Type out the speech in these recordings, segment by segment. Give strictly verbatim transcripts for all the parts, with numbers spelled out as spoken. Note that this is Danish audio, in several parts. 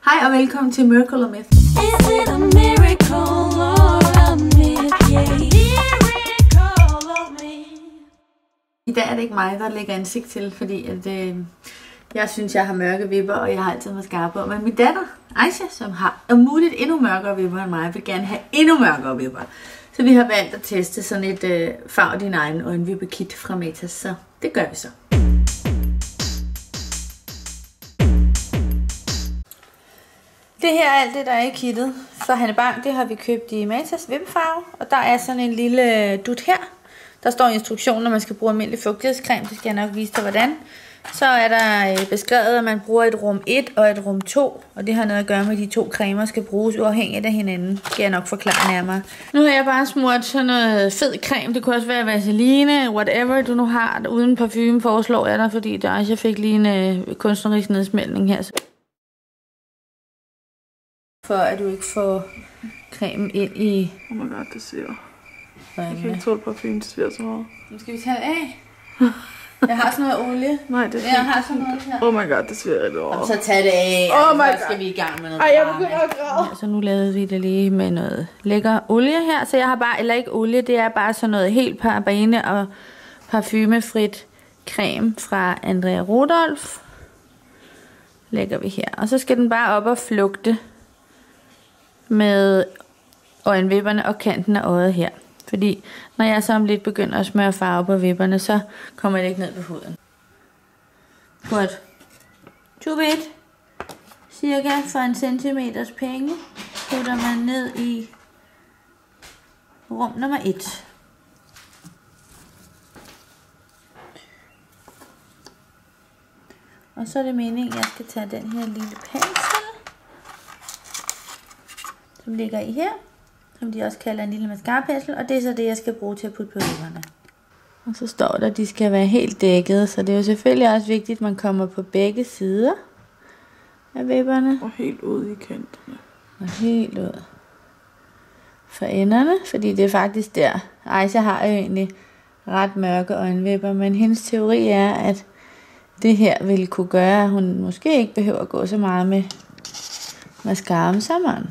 Hej og velkommen til Miracle or Myth. Is it a miracle or a myth? Yeah, miracle or myth. I dag er det ikke mig, der lægger ansigt til, fordi at, øh, jeg synes, jeg har mørke vipper, og jeg har altid mascara på. Men min datter, Aisha, som har om muligt endnu mørkere vipper end mig, vil gerne have endnu mørkere vipper. Så vi har valgt at teste sådan et øh, farv din egen øjenvippekit fra Matas, så det gør vi så. Det her er alt det, der er i kittet fra Hanne Bang. Det har vi købt i Matas vippefarve. Og der er sådan en lille dut her. Der står instruktionen, når man skal bruge almindelig fugtighedscreme. Det skal jeg nok vise dig, hvordan. Så er der beskrevet, at man bruger et rum et og et rum to. Og det har noget at gøre med, at de to cremer skal bruges uafhængigt af hinanden. Det skal jeg nok forklare nærmere. Nu har jeg bare smurt sådan noget fed creme. Det kunne også være Vaseline, whatever du nu har. Uden parfume foreslår jeg dig, fordi der også jeg fik lige en kunstnerisk nedsmeltning her. For at du ikke får cremen ind i... Oh my god, det sviger. Øjnene. Jeg kan ikke tåle parfume, det sviger så meget. Nu skal vi tage det af. Jeg har sådan noget olie. Nej, det er Jeg har sådan noget her. Oh my god, det sviger rigtig over. Så tag det af. Oh my så god. skal vi i gang med noget. Ej, jeg begynder at græde. Så nu lavede vi det lige med noget lækker olie her. Så jeg har bare, eller ikke olie, det er bare sådan noget helt parabene og parfumefrit creme fra Andrea Rudolph. Lægger vi her. Og så skal den bare op og flugte med øjenvipperne og kanten af øjet her. Fordi når jeg så om lidt begynder at smøre farve på vipperne, så kommer det ikke ned på huden. Godt. To bit. Cirka for en centimeters penge putter man ned i rum nummer et. Og så er det meningen, at jeg skal tage den her lille pensel, som ligger i her, som de også kalder en lille mascarapensel, og det er så det, jeg skal bruge til at putte på vipperne. Og så står der, at de skal være helt dækket, så det er jo selvfølgelig også vigtigt, at man kommer på begge sider af vipperne. Og helt ud i kanterne. Og helt ud for enderne, fordi det er faktisk der. Aisha har jo egentlig ret mørke øjenvipper, men hendes teori er, at det her vil kunne gøre, at hun måske ikke behøver at gå så meget med mascara om sommeren.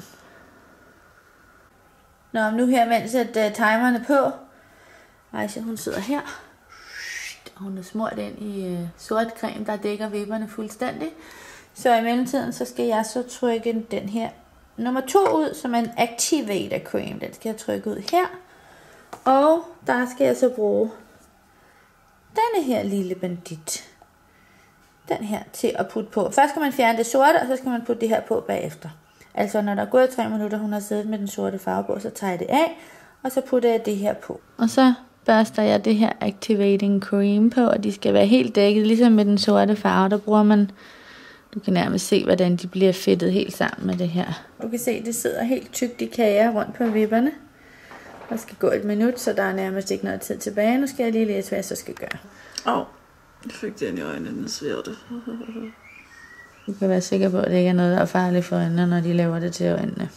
Nå, nu her, mens at uh, timeren er på. Aisha, hun sidder her. Hun er smurt ind i uh, sort creme, der dækker vipperne fuldstændig. Så i mellemtiden, så skal jeg så trykke den her nummer to ud, som er en Activator Cream. Den skal jeg trykke ud her. Og der skal jeg så bruge denne her lille bandit. Den her til at putte på. Først skal man fjerne det sorte, og så skal man putte det her på bagefter. Altså når der er gået tre minutter, hun har siddet med den sorte farve på, så tager jeg det af, og så putter jeg det her på. Og så børster jeg det her Activating Cream på, og de skal være helt dækket, ligesom med den sorte farve. Der bruger man, du kan nærmest se, hvordan de bliver fedtet helt sammen med det her. Du kan se, det sidder helt tykt i kager rundt på vipperne. Der skal gå et minut, så der er nærmest ikke noget tid tilbage. Nu skal jeg lige læse, hvad jeg så skal gøre. Åh, oh, jeg fik det ind i øjnene, den sviger det. Du kan være sikker på, at det ikke er noget, der er farligt for øjnene, når de laver det til øjnene.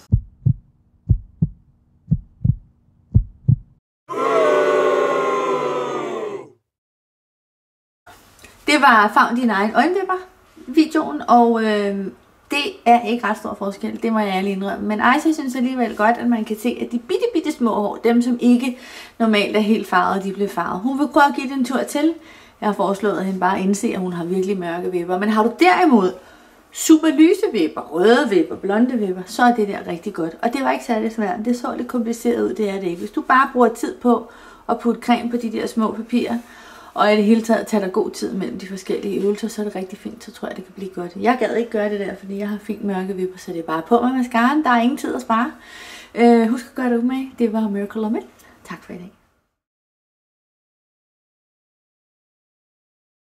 Det var Favn din egen øjenvipper videoen, og øh, det er ikke ret stor forskel, det må jeg ærlig indrømme. Men Aisha synes alligevel godt, at man kan se, at de bitte bitte små hår, dem som ikke normalt er helt farvede, de bliver farvet. Hun vil prøve at give det en tur til. Jeg har foreslået, at hende bare indse, at hun har virkelig mørke vipper. Men har du derimod super lyse vipper, røde vipper, blonde vipper, så er det der rigtig godt. Og det var ikke særlig svært. Det så lidt kompliceret ud, det er det ikke. Hvis du bare bruger tid på at putte creme på de der små papirer, og i det hele taget tager der god tid mellem de forskellige øvelser, så er det rigtig fint, så tror jeg, det kan blive godt. Jeg gad ikke gøre det der, fordi jeg har fint mørke vipper, så det er bare på med mascaraen. Der er ingen tid at spare. Øh, husk at gøre det umage. Det var Miracle or Myth. Tak for i dag.